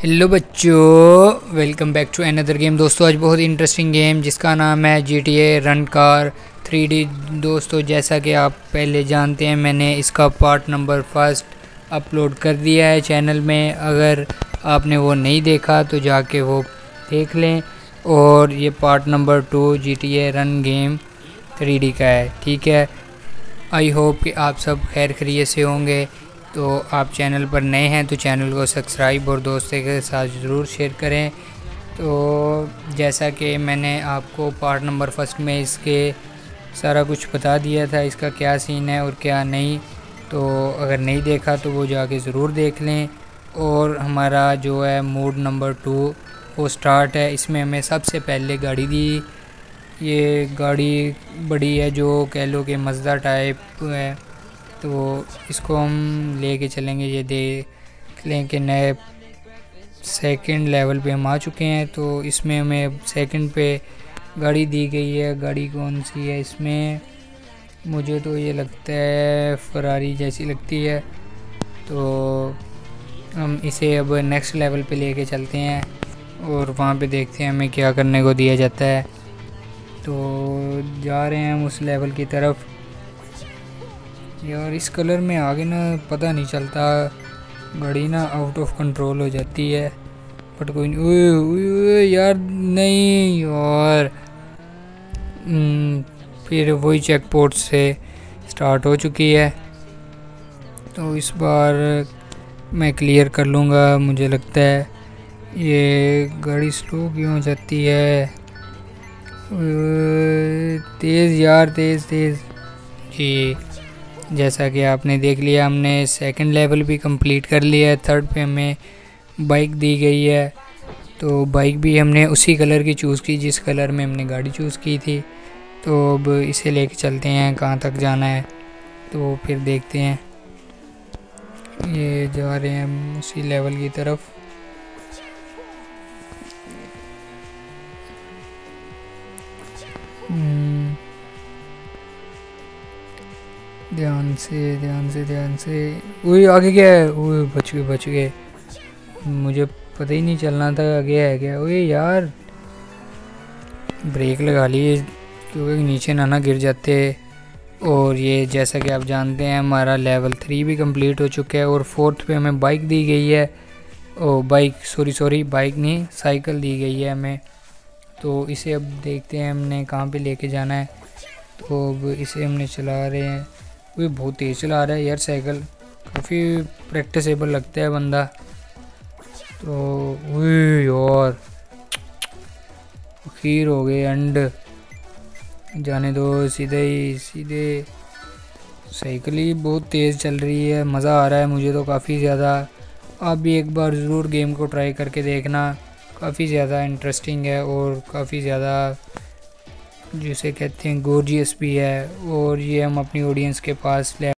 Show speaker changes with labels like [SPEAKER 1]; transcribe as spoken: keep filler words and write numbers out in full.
[SPEAKER 1] Hello बच्चों, welcome back to another game. दोस्तों आज बहुत इंटरेस्टिंग गेम जिसका नाम है G T A run car three D. दोस्तों जैसा कि आप पहले जानते हैं, मैंने इसका पार्ट नंबर फर्स्ट अपलोड कर दिया है चैनल में। अगर आपने वो नहीं देखा तो जाके वो देख लें। और ये part number two G T A run game three D का है, ठीक है। आई होप कि आप सब खैर खैरियत से होंगे। तो आप चैनल पर नए हैं तो चैनल को सब्सक्राइब और दोस्तों के साथ ज़रूर शेयर करें। तो जैसा कि मैंने आपको पार्ट नंबर फर्स्ट में इसके सारा कुछ बता दिया था, इसका क्या सीन है और क्या नहीं। तो अगर नहीं देखा तो वो जाके ज़रूर देख लें। और हमारा जो है मोड नंबर टू वो स्टार्ट है। इसमें हमें सबसे पहले गाड़ी दी। ये गाड़ी बड़ी है, जो कह लो कि मज़दा टाइप है। तो इसको हम लेके चलेंगे। ये देख लें कि नए सेकंड लेवल पे हम आ चुके हैं। तो इसमें हमें सेकंड पे गाड़ी दी गई है। गाड़ी कौन सी है इसमें? मुझे तो ये लगता है फरारी जैसी लगती है। तो हम इसे अब नेक्स्ट लेवल पे लेके चलते हैं और वहाँ पे देखते हैं हमें क्या करने को दिया जाता है। तो जा रहे हैं हम उस लेवल की तरफ। यार इस कलर में आगे ना पता नहीं चलता, गाड़ी ना आउट ऑफ कंट्रोल हो जाती है। बट कोई नहीं। ओए ओए यार नहीं। और फिर वही चेक पोस्ट से स्टार्ट हो चुकी है। तो इस बार मैं क्लियर कर लूँगा मुझे लगता है। ये गाड़ी स्लो क्यों हो जाती है? तेज़ यार, तेज़ तेज़ जी। जैसा कि आपने देख लिया, हमने सेकंड लेवल भी कंप्लीट कर लिया है। थर्ड पे हमें बाइक दी गई है। तो बाइक भी हमने उसी कलर की चूज़ की जिस कलर में हमने गाड़ी चूज़ की थी। तो अब इसे लेके चलते हैं, कहाँ तक जाना है तो फिर देखते हैं। ये जा रहे हैं हम उसी लेवल की तरफ। ध्यान से ध्यान से ध्यान से। वही आगे क्या है? वो बच गए बच गए। मुझे पता ही नहीं चलना था आगे है क्या। ओए यार ब्रेक लगा लिए क्योंकि नीचे ना ना गिर जाते। और ये जैसा कि आप जानते हैं हमारा लेवल थ्री भी कंप्लीट हो चुका है। और फोर्थ पे हमें बाइक दी गई है। Oh bike sorry sorry bike नहीं, साइकिल दी गई है हमें। तो इसे अब देखते हैं हमने कहाँ पे लेके जाना है। तो अब इसे हमने चला रहे हैं। वो बहुत तेज़ चला रहा है यार साइकिल, काफ़ी प्रैक्टिसेबल लगता है बंदा। तो वही यार खीर हो गए एंड जाने दो। सीधे ही सीधे साइकिल ही बहुत तेज़ चल रही है, मज़ा आ रहा है मुझे तो काफ़ी ज़्यादा। आप भी एक बार ज़रूर गेम को ट्राई करके देखना, काफ़ी ज़्यादा इंटरेस्टिंग है और काफ़ी ज़्यादा जिसे कहते हैं गॉर्जियस भी है। और ये हम अपनी ऑडियंस के पास ले